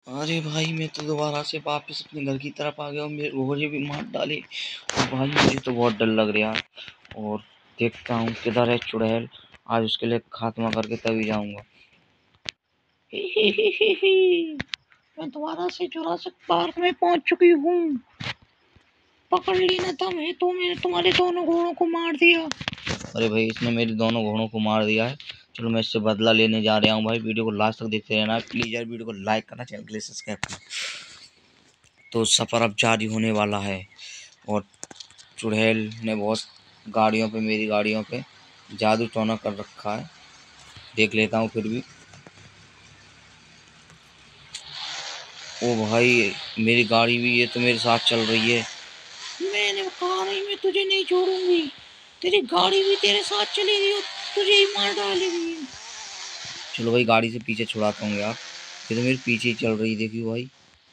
अरे भाई मैं तो दोबारा से वापस अपने घर की तरफ आ गया और मेरे घोड़े भी मार डाले। और भाई मुझे तो बहुत डर लग रहा है और देखता हूँ किधर है चुड़ैल। आज उसके लिए खात्मा करके तभी जाऊंगा। मैं दोबारा से जुरासिक पार्क में पहुंच चुकी हूँ। पकड़ लेना था मैं तो मैंने तुम्हारे दोनों घोड़ों को मार दिया। अरे भाई इसने मेरे दोनों घोड़ों को मार दिया है। चलो मैं इससे बदला लेने जा रहा हूँ। भाई वीडियो को लास्ट तक देखते रहना प्लीज यार। वीडियो को लाइक करना, चैनल के लिए सब्सक्राइब करना। तो सफ़र अब जारी होने वाला है और चुड़ैल ने बहुत गाड़ियों पे, मेरी गाड़ियों पे जादू टोना कर रखा है। देख लेता हूँ फिर भी। ओ भाई मेरी गाड़ी भी ये तो मेरे साथ चल रही है। मैंने कहा नहीं मैं तुझे नहीं छोड़ूंगी। तेरी गाड़ी भी तेरे साथ चलेगी और तुझे ही मार डालेगी। चलो भाई गाड़ी से पीछे छुड़ाता हूँ यार। ये तो मेरे पीछे ही चल रही, देखियो भाई।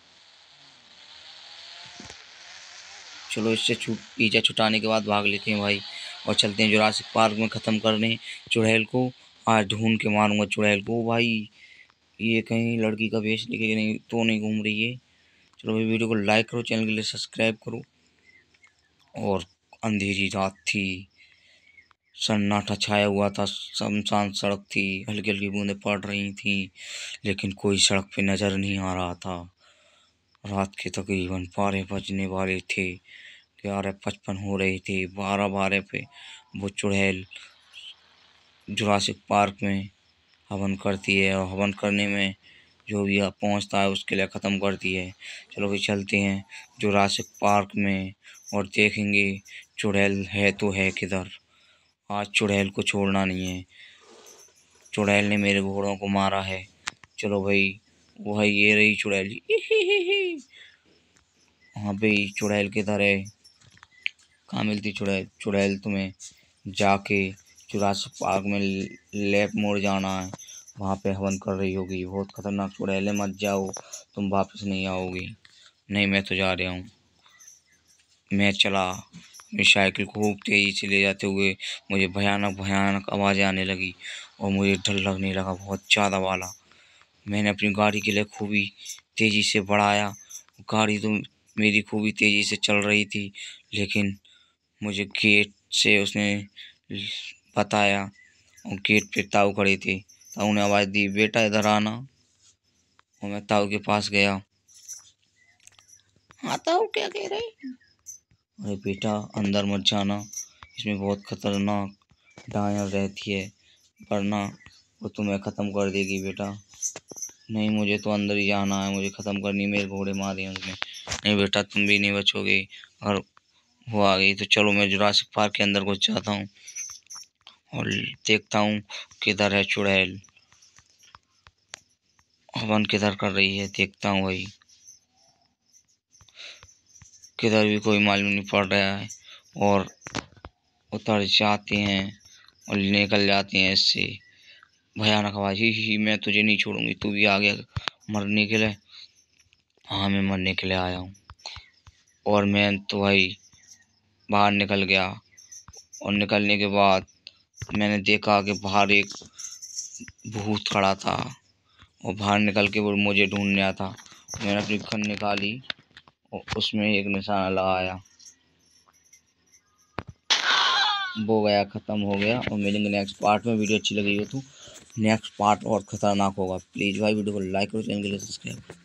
चलो इससे पीछे छुटाने के बाद भाग लेते हैं भाई और चलते हैं जुरासिक पार्क में ख़त्म करने चुड़ैल को। आज ढूंढ के मारूंगा चुड़ैल को भाई। ये कहीं लड़की का वेश लेके नहीं तो नहीं घूम रही है। चलो भाई वीडियो को लाइक करो, चैनल के लिए सब्सक्राइब करो। और अंधेरी रात थी, सन्नाटा छाया हुआ था, सुनसान सड़क थी, हल्की हल्की बूंदें पड़ रही थी लेकिन कोई सड़क पे नजर नहीं आ रहा था। रात के तकरीबन 12 बजने वाले थे। 11:55 हो रहे थे। 12 पे वो चुड़ैल जुरासिक पार्क में हवन करती है और हवन करने में जो भी पहुंचता है उसके लिए ख़त्म करती है। चलो भाई चलते हैं जुरासिक पार्क में और देखेंगे चुड़ैल है तो है किधर। आज चुड़ैल को छोड़ना नहीं है। चुड़ैल ने मेरे घोड़ों को मारा है। चलो भाई वो है, ये रही चुड़ैल। हाँ भाई चुड़ैल किधर है? कहाँ मिलती चुड़ैल? चुड़ैल तुम्हें जाके जुरासिक पार्क में लेफ्ट मोड़ जाना है। वहाँ पे हवन कर रही होगी। बहुत खतरनाक चुड़ैल है, मत जाओ, तुम वापस नहीं आओगी। नहीं मैं तो जा रहा हूँ। मैं चला अपनी साइकिल को खूब तेजी से ले जाते हुए। मुझे भयानक भयानक आवाज़ें आने लगी और मुझे डर लगने लगा बहुत ज़्यादा वाला। मैंने अपनी गाड़ी के लिए खूबी तेज़ी से बढ़ाया। गाड़ी तो मेरी खूबी तेज़ी से चल रही थी लेकिन मुझे गेट से उसने बताया और गेट पे ताऊ खड़े थे। ताऊ ने आवाज़ दी, बेटा इधर आना। और मैं ताऊ के पास गया। हाँ ताऊ क्या कह रहे? अरे बेटा अंदर मत जाना, इसमें बहुत खतरनाक डायन रहती है, वरना वो तुम्हें ख़त्म कर देगी बेटा। नहीं मुझे तो अंदर ही जाना है, मुझे ख़त्म करनी, मेरे घोड़े मारे हैं उसने। नहीं बेटा तुम भी नहीं बचोगे। और वो आ गई तो चलो मैं जुरासिक पार्क के अंदर घुस जाता हूँ और देखता हूँ किधर है चुड़ैल, हवन किधर कर रही है। देखता हूँ भाई किधर भी कोई मालूम नहीं पड़ रहा है। और उतर जाते हैं और निकल जाते हैं इससे। भयानक आवाज़, ही मैं तुझे नहीं छोड़ूंगी, तू भी आ गया मरने के लिए। हाँ मैं मरने के लिए आया हूँ। और मैं तो भाई बाहर निकल गया और निकलने के बाद मैंने देखा कि बाहर एक भूत खड़ा था और बाहर निकल के वो मुझे ढूंढने आया था। मैंने अपनी गन निकाली और उसमें एक निशाना लगाया, वो गया, ख़त्म हो गया। और मिलेंगे नेक्स्ट पार्ट में। वीडियो अच्छी लगी हो तो नेक्स्ट पार्ट और ख़तरनाक होगा। प्लीज़ भाई वीडियो को लाइक करो, चैनल के लिए सब्सक्राइब।